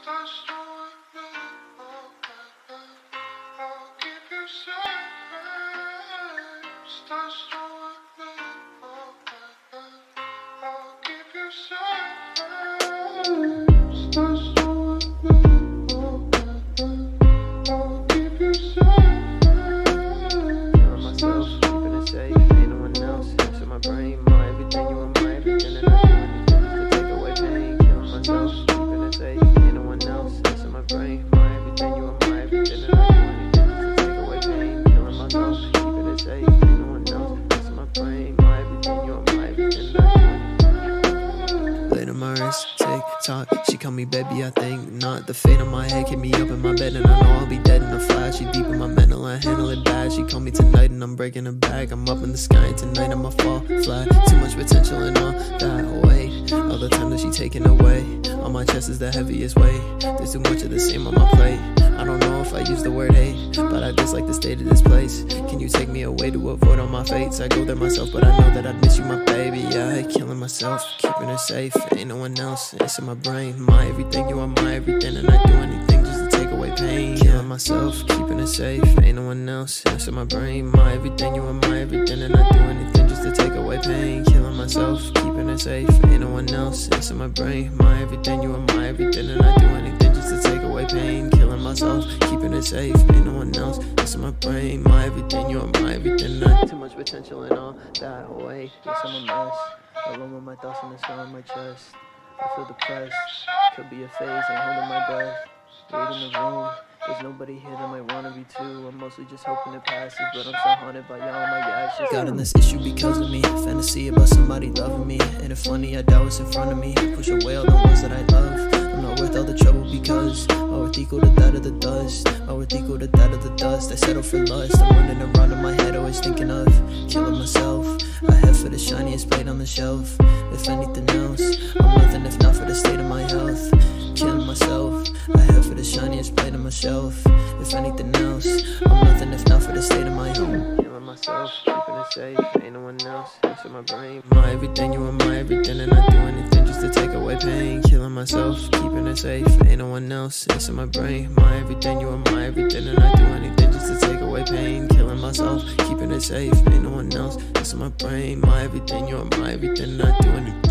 She call me baby, I think not. The fate on my head keep me up in my bed, and I know I'll be dead in a flash. She deep in my mental, I handle it bad. She call me tonight and I'm breaking her back. I'm up in the sky and tonight I'ma fall flat. Too much potential and all that weight. All the time that she taking away. On my chest is the heaviest weight. There's too much of the same on my plate. I don't know if I use the word hate, but I dislike the state of this place. Can you take me away to avoid all my fates? I go there myself, but I know that I'd miss you, my baby. Yeah, killing myself, keeping her safe. Ain't no one else, it's in my brain. My everything, you are my everything, and I'd do anything just to take away pain. Killing myself, keeping her safe. Ain't no one else, it's in my brain. My everything, you are my everything, and I'd do anything just to take away pain. Killing myself, keeping her safe. Ain't no one else, it's in my brain. My everything, you are my everything, and I'd do anything just to take away pain. Killing myself, keeping it safe. Ain't no one else, it's in my brain. My everything, you are my everything. Too much potential and all that weight. Yes, I'm a mess. Alone with my thoughts and the scar on my chest. I feel depressed. Could be a phase, ain't holding my breath. Wait in the room. There's nobody here that might wanna be too. I'm mostly just hoping it passes, but I'm so haunted by y'all and my actions. Got in this issue because of me. Fantasy about somebody loving me. Ain't it funny, I doubt what's in front of me. Push away all the ones that I love. I'm not worth all the trouble because my worth equal to that of the dust. My worth equal to that of the dust. I settle for lust. I'm running around in my head, always thinking of killing myself. I head for the shiniest blade on the shelf. If anything else, I'm nothing if not for the state of my health. Killing myself. I head for the shiniest blade on my shelf. If anything else, I'm nothing if not for the state of my home. Killing myself, keeping it safe. Ain't no one else, it's in my brain. My everything, you are my everything, and I'd do anything just to take away pain. Killing myself, keeping it safe. Ain't no one else, it's in my brain. My everything, you are my everything, and I'd do anything just to take away pain. Killing myself, keeping it safe. Ain't no one else, it's in my brain. My everything, you are my everything, and I'd do anything.